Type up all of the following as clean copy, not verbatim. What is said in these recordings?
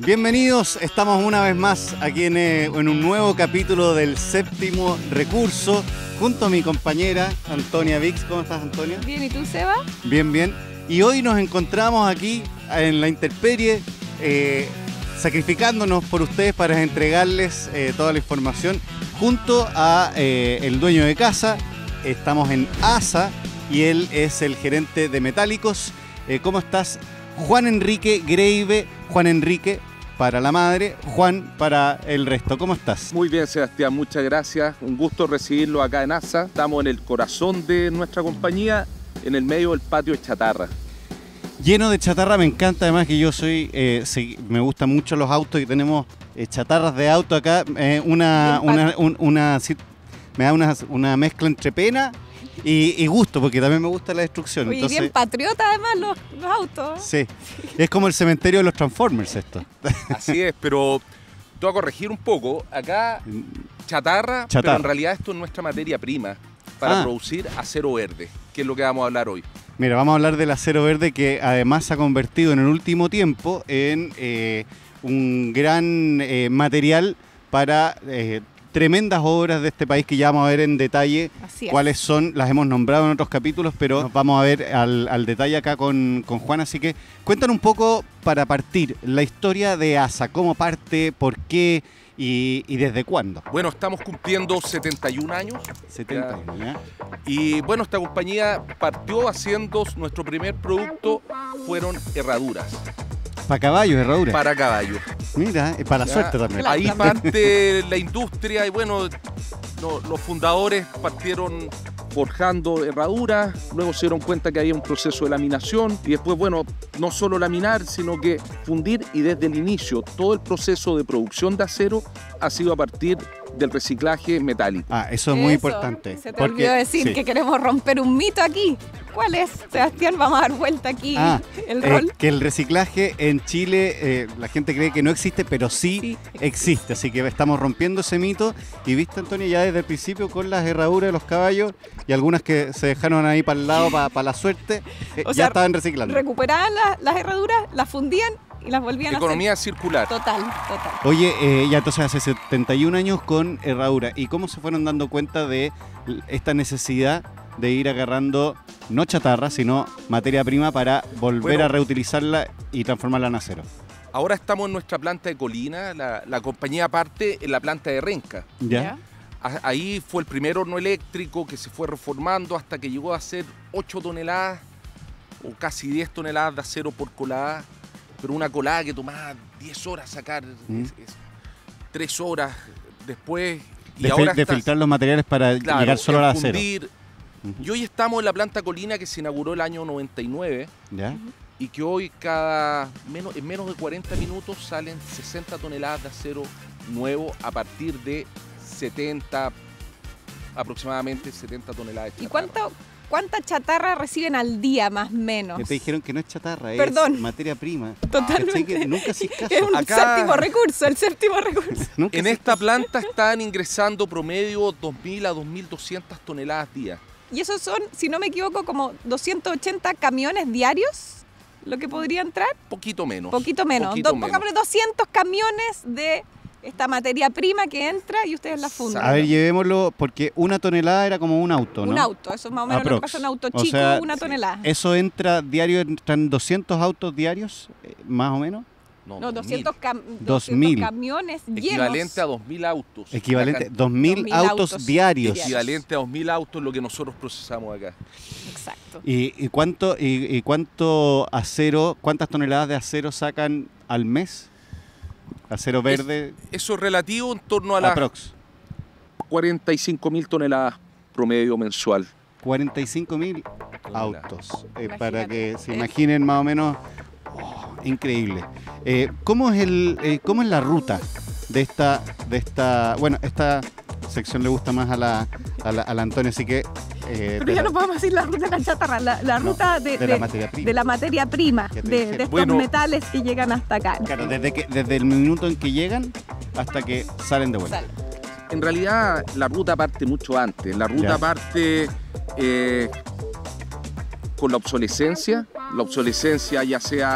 Bienvenidos, estamos una vez más aquí en un nuevo capítulo del Séptimo Recurso, junto a mi compañera Antonia Vix. ¿Cómo estás, Antonia? Bien, ¿y tú, Seba? Bien, bien. Y hoy nos encontramos aquí en la intemperie, sacrificándonos por ustedes para entregarles toda la información junto a el dueño de casa. Estamos en ASA y él es el gerente de Metálicos. ¿Cómo estás? Juan Enrique Greive. Juan Enrique para la madre, Juan para el resto. ¿Cómo estás? Muy bien, Sebastián, muchas gracias. Un gusto recibirlo acá en ASA. Estamos en el corazón de nuestra compañía, en el medio del patio de chatarra. Lleno de chatarra, me encanta. Además que yo me gustan mucho los autos y tenemos chatarras de auto acá. Me da una mezcla entre pena y gusto, porque también me gusta la destrucción. Oye, entonces, bien patriota además los autos. Sí, es como el cementerio de los Transformers esto. Así es, pero te voy a corregir un poco. Acá chatarra, pero en realidad esto es nuestra materia prima para producir acero verde, que es lo que vamos a hablar hoy. Mira, vamos a hablar del acero verde, que además se ha convertido en el último tiempo en un gran material para tremendas obras de este país que ya vamos a ver en detalle cuáles son. Las hemos nombrado en otros capítulos, pero nos vamos a ver al detalle acá con Juan. Así que cuéntanos un poco, para partir, la historia de ASA, cómo parte, por qué y desde cuándo. Bueno, estamos cumpliendo 71 años. 71, ¿ya? Y bueno, esta compañía partió haciendo, nuestro primer producto fueron herraduras. ¿Para caballos, herraduras? Para caballos. Mira, para la suerte también. Ahí parte la industria y bueno, los fundadores partieron forjando herraduras, luego se dieron cuenta que había un proceso de laminación y después, bueno, no solo laminar, sino que fundir, y desde el inicio todo el proceso de producción de acero ha sido a partir del reciclaje metálico. Eso es muy importante. Se te olvidó decir que queremos romper un mito aquí. ¿Cuál es, Sebastián? Vamos a dar vuelta aquí el rol. Que el reciclaje en Chile, la gente cree que no existe, pero sí existe. Así que estamos rompiendo ese mito. Y viste, Antonio, ya desde el principio con las herraduras de los caballos y algunas que se dejaron ahí para el lado para la suerte, ya estaban reciclando. Recuperaban las herraduras, las fundían y las volvían a hacer. Economía circular. Total. Oye, ya entonces hace 71 años con herradura. ¿Y cómo se fueron dando cuenta de esta necesidad de ir agarrando, no chatarra, sino materia prima para volver a reutilizarla y transformarla en acero? Ahora estamos en nuestra planta de Colina, la compañía parte en la planta de Renca. ¿Ya? Ahí fue el primer horno eléctrico que se fue reformando hasta que llegó a ser 8 toneladas o casi 10 toneladas de acero por colada, pero una colada que tomaba 10 horas sacar, 3 horas después. De filtrar los materiales para llegar solo al acero. Y hoy estamos en la planta Colina, que se inauguró el año 99. ¿Ya? Y que hoy en menos de 40 minutos salen 60 toneladas de acero nuevo a partir de aproximadamente 70 toneladas de chatarra. ¿Y cuánta chatarra reciben al día, más o menos? Que te dijeron que no es chatarra, Perdón. es materia prima. Totalmente. Nunca haces caso. Es el séptimo recurso. En esta planta están ingresando promedio 2.000 a 2.200 toneladas día. Y esos son, si no me equivoco, como 280 camiones diarios, lo que podría entrar. Poquito menos. Pongámosle 200 camiones de esta materia prima que entra y ustedes la fundan. A ver, llevémoslo, porque una tonelada era como un auto, ¿no? Un auto, eso es más o menos lo que pasa en un auto chico, una tonelada. ¿Eso entran 200 autos diarios, más o menos? No, 200 camiones llenos. Equivalente a 2.000 autos. Equivalente, 2.000 autos diarios. Equivalente a 2.000 autos lo que nosotros procesamos acá. Exacto. ¿Y cuánto acero, cuántas toneladas de acero sacan al mes? Acero verde. Eso es relativo en torno a las 45.000 toneladas promedio mensual. 45.000 autos. Para que se imaginen más o menos. Increíble. ¿Cómo es la ruta de esta? Bueno, esta sección le gusta más a la Antonia, así que. Pero ya no podemos decir la ruta de la chatarra, la ruta de la materia prima, de estos metales que llegan hasta acá. Claro, desde el minuto en que llegan hasta que salen de vuelta. En realidad la ruta parte mucho antes. La ruta parte con la obsolescencia ya sea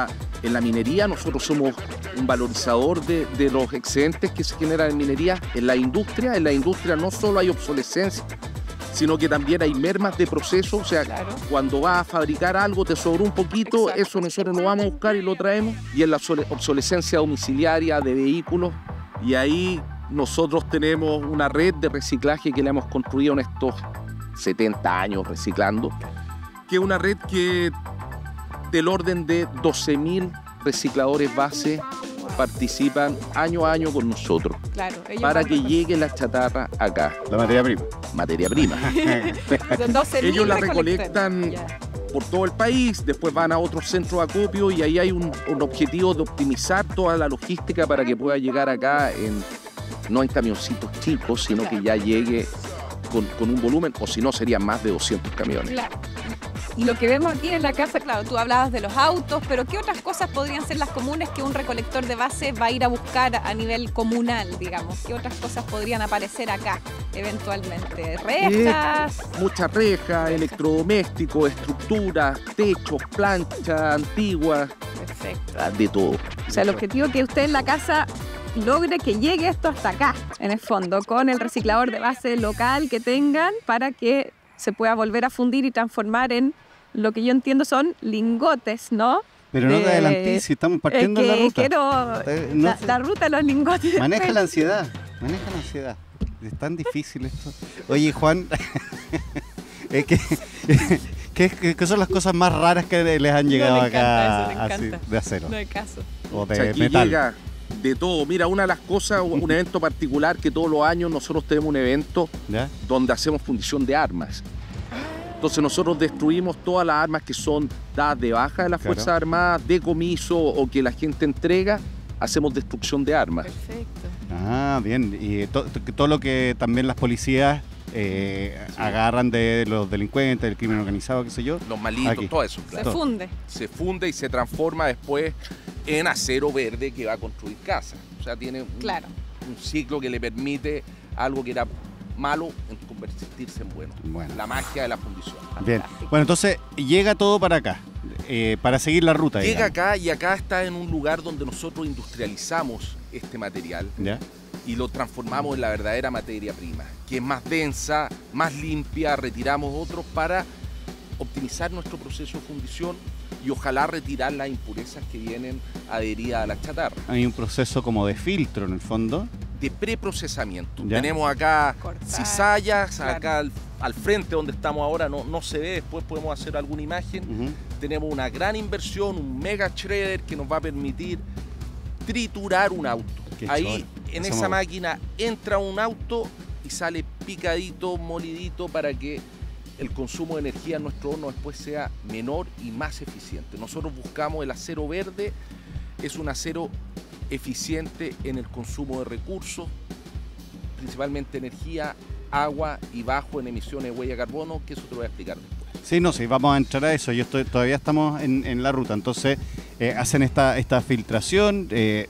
En la minería nosotros somos un valorizador de los excedentes que se generan en minería. En la industria no solo hay obsolescencia, sino que también hay mermas de proceso. O sea, cuando vas a fabricar algo te sobró un poquito, eso nosotros lo vamos a buscar y lo traemos. Y en la obsolescencia domiciliaria de vehículos, y ahí nosotros tenemos una red de reciclaje que la hemos construido en estos 70 años reciclando, que es una red que del orden de 12.000 recicladores base participan año a año con nosotros para que llegue la chatarra acá. La materia prima. Materia prima. Ellos la recolectan por todo el país, después van a otros centros de acopio y ahí hay un objetivo de optimizar toda la logística para que pueda llegar acá no en camioncitos chicos, sino que ya llegue con un volumen, o si no serían más de 200 camiones. Claro. Y lo que vemos aquí en la casa, claro, tú hablabas de los autos, pero ¿qué otras cosas podrían ser las comunes que un recolector de base va a ir a buscar a nivel comunal, digamos? ¿Qué otras cosas podrían aparecer acá eventualmente? ¿Rejas? Muchas rejas, electrodomésticos, estructuras, techos, planchas antiguas. Perfecto. De todo. O sea, el objetivo es que usted en la casa logre que llegue esto hasta acá, en el fondo, con el reciclador de base local que tengan para que se pueda volver a fundir y transformar en lo que yo entiendo son lingotes, ¿no? Pero no te adelantís, si estamos partiendo la ruta. La ruta de los lingotes. Maneja la ansiedad, Es tan difícil esto. Oye, Juan, ¿qué son las cosas más raras que les han llegado acá así, de acero? No hay caso. O de metal. Llega de todo. Mira, una de las cosas, un evento particular que todos los años nosotros tenemos un evento donde hacemos fundición de armas. Entonces nosotros destruimos todas las armas que son dadas de baja de las Fuerzas Armadas, decomiso o que la gente entrega, hacemos destrucción de armas. Perfecto. Ah, bien. Y todo lo que también las policías agarran de los delincuentes, del crimen organizado, qué sé yo. Los malitos, todo eso. Claro. Se funde. Se funde y se transforma después en acero verde que va a construir casas. O sea, tiene un ciclo que le permite algo que era malo en convertirse en bueno. La magia de la fundición. Bien. Bueno, entonces llega todo para acá, para seguir la ruta. Llega acá y acá está en un lugar donde nosotros industrializamos este material y lo transformamos en la verdadera materia prima, que es más densa, más limpia, retiramos otros para optimizar nuestro proceso de fundición y ojalá retirar las impurezas que vienen adheridas a la chatarra. Hay un proceso como de filtro en el fondo. De preprocesamiento. Tenemos acá cizallas, acá al frente donde estamos ahora no se ve, después podemos hacer alguna imagen. Tenemos una gran inversión, un mega shredder que nos va a permitir triturar un auto. Ahí en esa máquina entra un auto y sale picadito, molidito para que el consumo de energía en nuestro horno después sea menor y más eficiente. Nosotros buscamos el acero verde, es un acero eficiente en el consumo de recursos, principalmente energía, agua y bajo en emisiones de huella de carbono, que eso te lo voy a explicar después. Sí, vamos a entrar a eso. Todavía estamos en la ruta, entonces hacen esta filtración,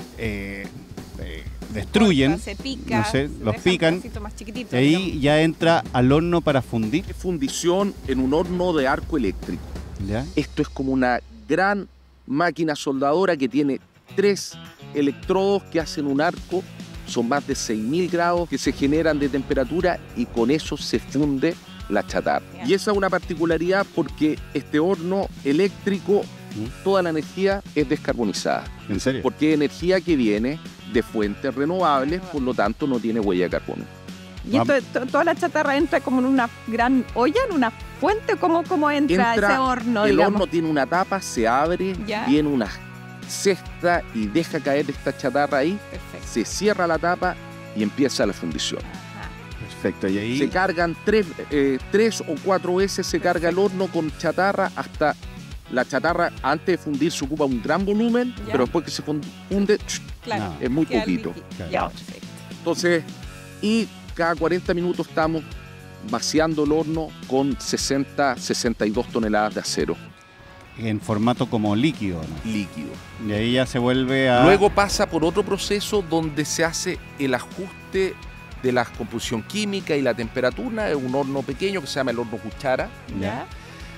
destruyen, se pica, los pican, más y ahí ya entra al horno para fundir. Fundición en un horno de arco eléctrico. Esto es como una gran máquina soldadora que tiene 3 electrodos que hacen un arco, son más de 6.000 grados que se generan de temperatura y con eso se funde la chatarra. Y esa es una particularidad porque este horno eléctrico, toda la energía es descarbonizada. ¿En serio? Porque es energía que viene de fuentes renovables, por lo tanto no tiene huella de carbono. ¿Y toda la chatarra entra como en una gran olla, en una fuente? ¿Cómo entra ese horno? El horno tiene una tapa, se abre, viene una cesta y deja caer esta chatarra ahí. Perfecto. Se cierra la tapa y empieza la fundición. Perfecto. Y ahí se cargan 3 o 4 veces se carga el horno con chatarra hasta la chatarra antes de fundir se ocupa un gran volumen, pero después que se funde es muy poquito. Entonces, y cada 40 minutos estamos vaciando el horno con 62 toneladas de acero. En formato como líquido, ¿no? Líquido. Y ahí ya se vuelve a... Luego pasa por otro proceso donde se hace el ajuste de la composición química y la temperatura. Es un horno pequeño que se llama el horno cuchara.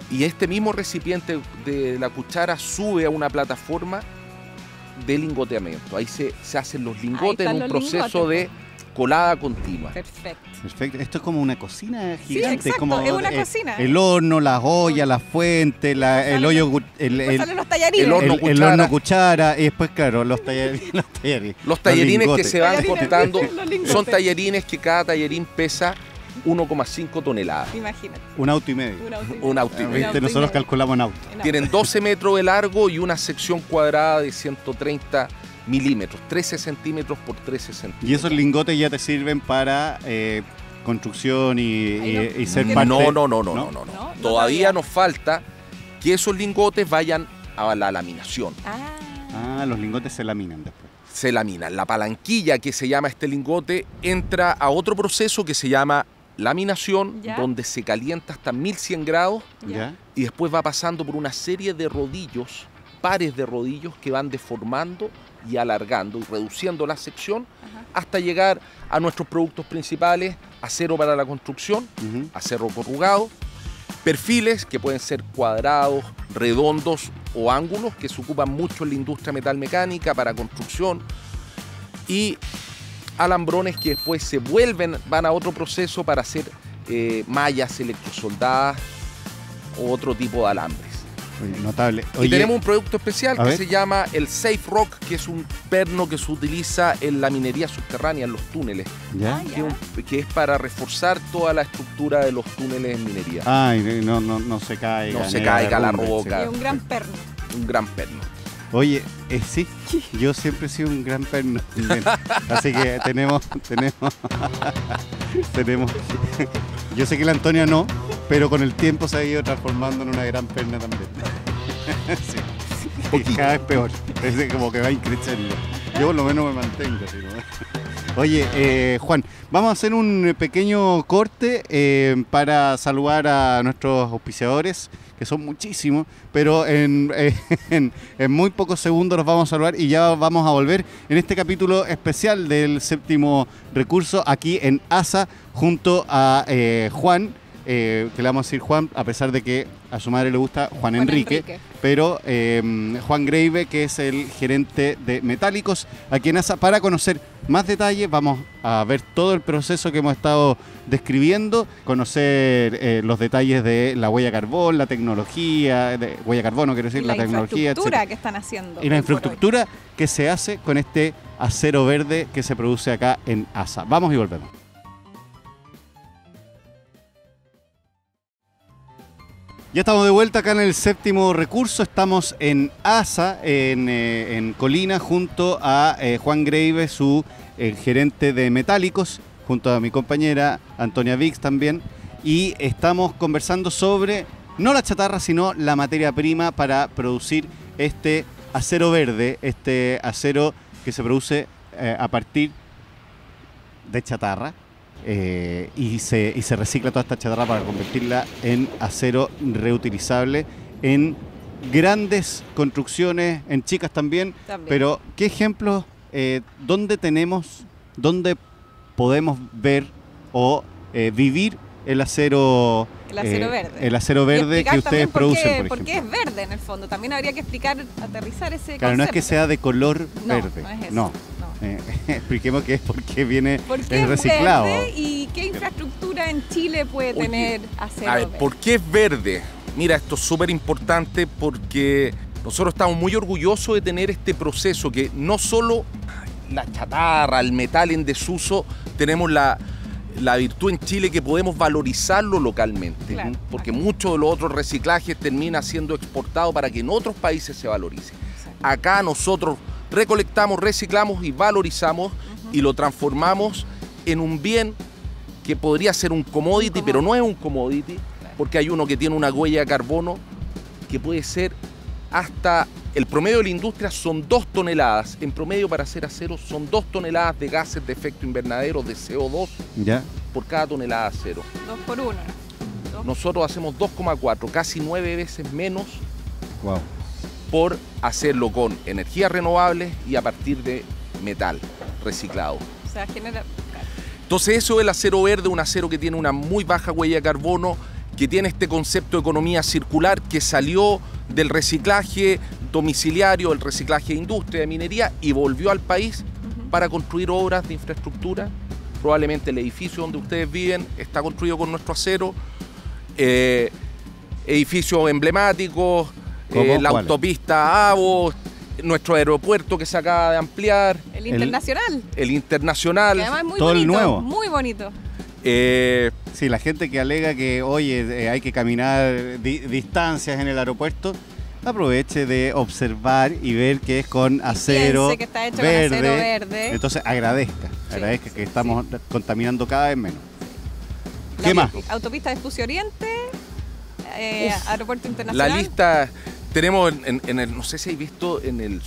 Y este mismo recipiente de la cuchara sube a una plataforma de lingoteamiento. Ahí se hacen los lingotes en un proceso de colada continua. Perfecto. Perfecto. Esto es como una cocina Sí, gigante. exacto, como, es una cocina. El horno, las ollas, la fuente, el hoyo, Después salen los tallarines. el horno cuchara y después, claro, los tallarines. Los tallarines que lingotes. se van Tallarines, cortando los lingotes. son tallarines que cada tallarín pesa 1,5 toneladas. Imagínate. Un auto y medio. Un auto y medio. Viste, nosotros calculamos en auto. Tienen 12 metros de largo y una sección cuadrada de 130 milímetros, 13 centímetros por 13 centímetros. Y esos lingotes ya te sirven para construcción y ser no. parte. No. No, Todavía nos falta que esos lingotes vayan a la laminación. Ah, los lingotes se laminan después. Se laminan. La palanquilla que se llama este lingote entra a otro proceso que se llama laminación, ¿Ya? donde se calienta hasta 1100 grados ¿Ya? y después va pasando por una serie de rodillos, pares de rodillos que van deformando y alargando y reduciendo la sección hasta llegar a nuestros productos principales: acero para la construcción, Ujú. acero corrugado, perfiles que pueden ser cuadrados, redondos o ángulos, que se ocupan mucho en la industria metalmecánica para construcción, y alambrones que después van a otro proceso para hacer mallas electrosoldadas o otro tipo de alambres. Oye, notable. Y tenemos un producto especial a que ver. se llama el Safe Rock, que es un perno que se utiliza en la minería subterránea, en los túneles, ¿Ya? que es para reforzar toda la estructura de los túneles en minería. Ay, no se caiga. No se ni caiga la derrumbe, roca. Y un gran perno. Un gran perno. Oye, sí, yo siempre he sido un gran perno. también. Así que tenemos. Yo sé que la Antonia no, pero con el tiempo se ha ido transformando en una gran perna también. Sí. Y cada vez peor. Es como que va increciendo. Yo por lo menos me mantengo. ¿Sí, no? Oye, Juan, vamos a hacer un pequeño corte para saludar a nuestros auspiciadores, que son muchísimos, pero en muy pocos segundos los vamos a saludar y ya vamos a volver en este capítulo especial del séptimo recurso aquí en ASA junto a Juan, que le vamos a decir Juan, a pesar de que a su madre le gusta Juan Enrique. Pero Juan Grave, que es el gerente de Metálicos aquí en ASA. Para conocer más detalles vamos a ver todo el proceso que hemos estado describiendo, conocer los detalles de la huella carbón, la tecnología, de huella carbono quiero decir, Y la tecnología, infraestructura etcétera. que están haciendo. Y la hoy por hoy. infraestructura que se hace con este acero verde que se produce acá en ASA. Vamos y volvemos. Ya estamos de vuelta acá en el séptimo recurso. Estamos en ASA, en Colina, junto a Juan Grave, su gerente de Metálicos, junto a mi compañera Antonia Vix también. Y estamos conversando sobre, no la chatarra, sino la materia prima para producir este acero verde, este acero que se produce a partir de chatarra. Y se recicla toda esta chatarra para convertirla en acero reutilizable en grandes construcciones, en chicas también. Pero, ¿qué ejemplos, dónde podemos ver o vivir el acero verde? El acero verde que ustedes producen, por ¿Por qué ejemplo? es verde en el fondo? También habría que aterrizar ese Claro, no es que concepto. sea de color No, verde. no es eso, No. no. Expliquemos que es porque viene ¿Por qué es reciclado. verde y qué infraestructura en Chile puede Oye, tener acero A ver, verde? ¿por qué es verde? Mira, esto es súper importante porque nosotros estamos muy orgullosos de tener este proceso que no solo la chatarra, el metal en desuso, tenemos la virtud en Chile que podemos valorizarlo localmente, Claro, porque claro. muchos de los otros reciclajes termina siendo exportado para que en otros países se valorice. Exacto. Acá nosotros recolectamos, reciclamos y valorizamos y lo transformamos en un bien que podría ser un commodity, pero no es un commodity, porque hay uno que tiene una huella de carbono que puede ser hasta, el promedio de la industria son 2 toneladas, en promedio para hacer acero son 2 toneladas de gases de efecto invernadero, de CO2, ¿Ya? por cada tonelada de acero. 2 por 1. Nosotros hacemos 2,4, casi 9 veces menos Wow. por hacerlo con energías renovables y a partir de metal reciclado. O sea, genera... Entonces eso es el acero verde, un acero que tiene una muy baja huella de carbono, que tiene este concepto de economía circular que salió del reciclaje domiciliario, el reciclaje de industria, de minería, y volvió al país para construir obras de infraestructura. Probablemente el edificio donde ustedes viven está construido con nuestro acero, edificios emblemáticos, la autopista AVO, nuestro aeropuerto que se acaba de ampliar. El internacional. El internacional. Que además es muy todo bonito, el nuevo. muy bonito. Sí, la gente que alega que, oye, hay que caminar distancias en el aeropuerto, aproveche de observar y ver que es con acero, piense que está hecho con acero verde. Entonces agradezca que estamos contaminando cada vez menos. ¿Qué más? Autopista de Espucio Oriente, aeropuerto internacional. La lista tenemos en el, no sé si habéis visto en el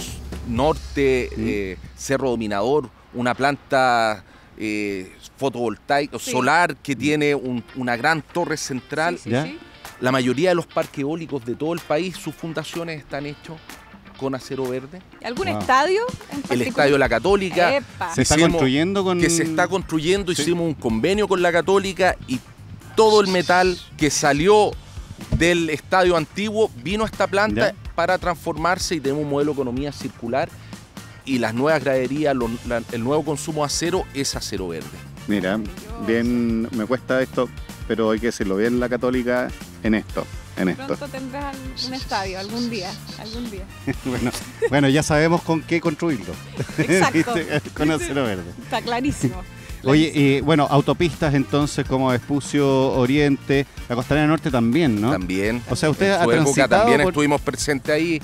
norte, Cerro Dominador, una planta fotovoltaica, solar, que tiene una gran torre central. Sí. La mayoría de los parques eólicos de todo el país, sus fundaciones están hechos con acero verde. ¿Algún estadio en particular? El Estadio La Católica. ¡Epa! Se está construyendo con... Que se está construyendo, hicimos un convenio con la Católica y todo el metal que salió del estadio antiguo vino a esta planta para transformarse, y tenemos un modelo de economía circular, y las nuevas graderías, el nuevo consumo de acero es acero verde. Mira, bien, me cuesta esto, pero hay que decirlo, bien la Católica en esto. Pronto tendrás un estadio, algún día. bueno, ya sabemos con qué construirlo. Exacto. Con acero verde. Está clarísimo. Oye, bueno, autopistas entonces como Espucio Oriente, la Costanera Norte también, ¿no? También. O sea, usted en ha su época transitado también por... estuvimos presentes ahí.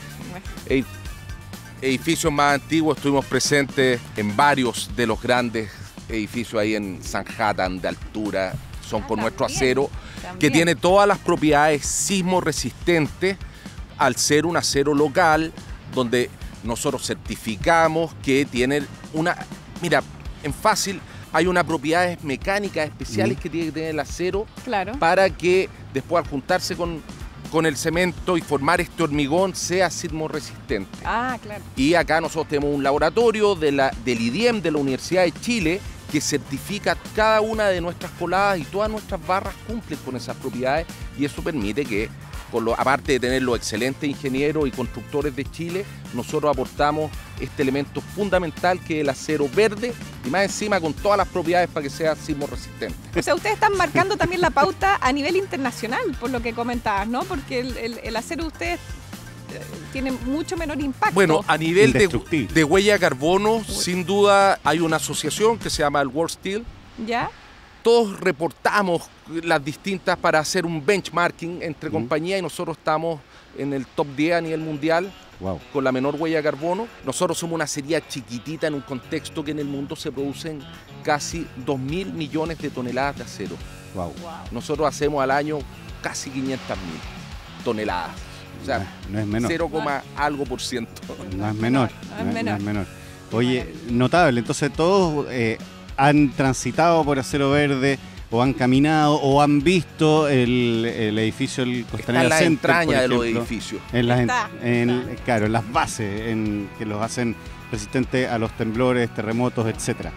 Edificios más antiguos, estuvimos presentes en varios de los grandes edificios ahí en Sanhattan de altura, son con nuestro acero, que tiene todas las propiedades sismo resistentes al ser un acero local, donde nosotros certificamos que tiene una... Mira, en fácil hay unas propiedades mecánicas especiales que tiene que tener el acero para que después, al juntarse con el cemento y formar este hormigón, sea sismo resistente. Claro. Y acá nosotros tenemos un laboratorio del IDIEM de la Universidad de Chile que certifica cada una de nuestras coladas, y todas nuestras barras cumplen con esas propiedades, y eso permite que, aparte de tener los excelentes ingenieros y constructores de Chile, nosotros aportamos este elemento fundamental que es el acero verde, y más encima con todas las propiedades para que sea sismo resistente. O sea, ustedes están marcando también la pauta a nivel internacional, por lo que comentabas, ¿no? Porque el acero de ustedes tiene mucho menor impacto. Bueno, a nivel de huella de carbono, sin duda hay una asociación que se llama el World Steel. ¿Ya? Todos reportamos las distintas para hacer un benchmarking entre compañías, y nosotros estamos en el top 10 a nivel mundial con la menor huella de carbono. Nosotros somos una acería chiquitita en un contexto que en el mundo se producen casi 2.000 millones de toneladas de acero. Nosotros hacemos al año casi 500.000 toneladas. O sea, no es menor. 0, algo por ciento. No es menor. No es menor. Oye, notable. Entonces todos han transitado por acero verde, o han caminado, o han visto el edificio del Costanera Center. Está en la entraña de los edificios. Claro, en las bases que los hacen resistentes a los temblores, terremotos, etc.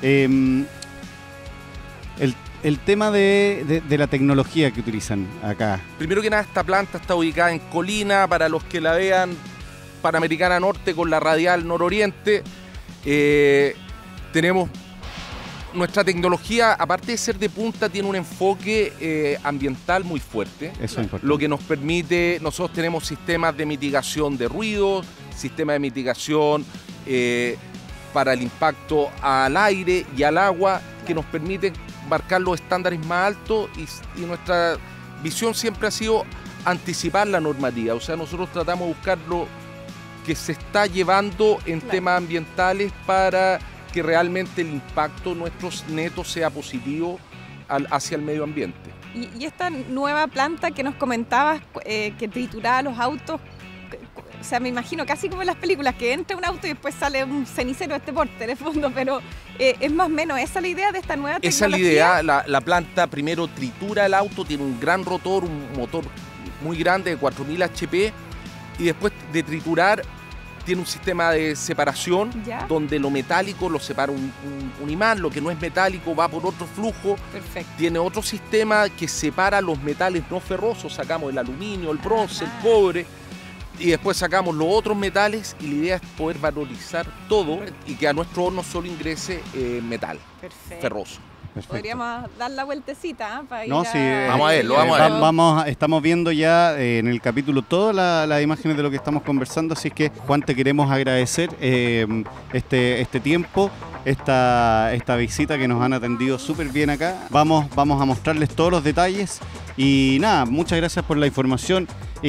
El tema de la tecnología que utilizan acá. Primero que nada, esta planta está ubicada en Colina, para los que la vean, Panamericana Norte con la radial nororiente. Tenemos nuestra tecnología, aparte de ser de punta, tiene un enfoque ambiental muy fuerte. Eso es importante. Lo que nos permite, nosotros tenemos sistemas de mitigación de ruido, sistemas de mitigación para el impacto al aire y al agua, que nos permiten marcar los estándares más altos, y nuestra visión siempre ha sido anticipar la normativa. O sea, nosotros tratamos de buscar lo que se está llevando en temas ambientales para que realmente el impacto nuestro neto sea positivo hacia el medio ambiente. Y esta nueva planta que nos comentabas, que trituraba los autos, o sea, me imagino casi como en las películas, que entra un auto y después sale un cenicero de este porte, de fondo, pero es más o menos esa la idea de esta nueva tecnología. Esa es la idea. La planta primero tritura el auto, tiene un gran rotor, un motor muy grande de 4.000 HP, y después de triturar tiene un sistema de separación ¿Ya? donde lo metálico lo separa un imán, lo que no es metálico va por otro flujo. Perfecto. Tiene otro sistema que separa los metales no ferrosos, sacamos el aluminio, el bronce, el cobre, y después sacamos los otros metales, y la idea es poder valorizar todo y que a nuestro horno solo ingrese metal Perfecto. ferroso. Perfecto. Podríamos dar la vueltecita para No, ir sí, Vamos a verlo, vamos a verlo. Estamos viendo ya en el capítulo todas las imágenes de lo que estamos conversando, así es que, Juan, te queremos agradecer este tiempo, esta visita que nos han atendido súper bien acá. Vamos a mostrarles todos los detalles y nada, muchas gracias por la información.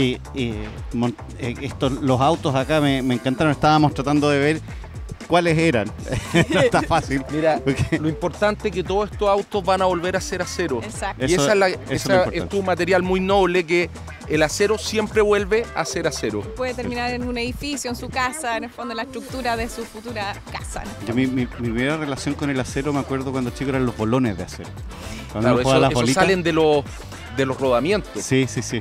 Los autos acá me encantaron, estábamos tratando de ver cuáles eran. No está fácil. Mira, Porque- lo importante es que todos estos autos van a volver a ser acero. Exacto. Y Eso- esa eso es lo importante. es un material muy noble, que el acero siempre vuelve a ser acero. Puede terminar en un edificio, en su casa, en el fondo, en la estructura de su futura casa. ¿no? Yo, mi primera relación con el acero, me acuerdo cuando chico, eran los bolones de acero. Cuando Claro, uno jugaba eso, las eso bolitas. salen de los rodamientos. Sí. Sí.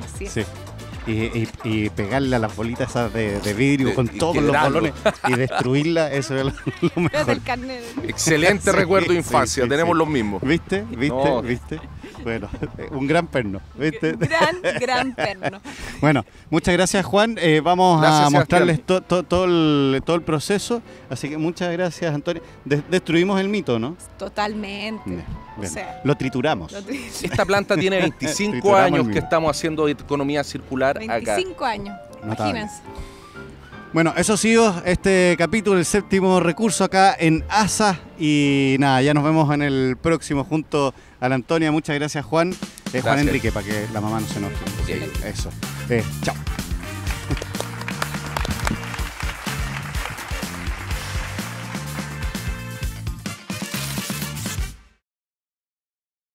Y pegarle a las bolitas esas de vidrio con Y todos los quebrarlo. bolones y destruirla, eso es lo Desde mejor. el carnet. Excelente Sí, recuerdo de sí, infancia, sí, tenemos sí. los mismos. ¿Viste? No. Bueno, un gran perno, ¿viste? Gran perno. Bueno, muchas gracias, Juan. Vamos Gracias, a mostrarles Sebastián. todo el proceso. Así que muchas gracias, Antonio. Destruimos el mito, ¿no? Totalmente. Bien, bien. O sea, Lo trituramos. Esta planta tiene 25 Trituramos el años mismo. que estamos haciendo economía circular acá. 25 años. Notable. Imagínense. Bueno, eso ha sido este capítulo, el séptimo recurso acá en ASA. Y nada, ya nos vemos en el próximo junto a la Antonia. Muchas gracias, Juan. Juan Gracias. Enrique, para que la mamá no se enoje. Sí. Eso. Chao.